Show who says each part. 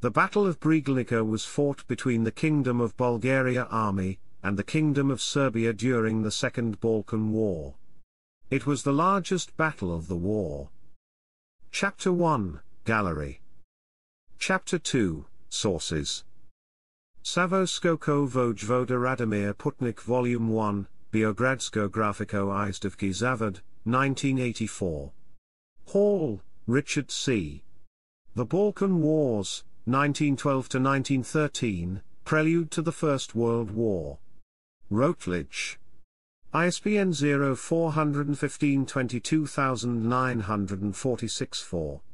Speaker 1: The Battle of Bregalnica was fought between the Kingdom of Bulgaria army and the Kingdom of Serbia during the Second Balkan War. It was the largest battle of the war. Chapter 1, Gallery. Chapter 2, Sources. Savoskoko Vojvoda Radomir Putnik Volume 1, Biogradsko Grafiko Izdavki Zavod, 1984. Hall, Richard C. The Balkan Wars, 1912–1913, Prelude to the First World War. Routledge. ISBN 0415 22946-4.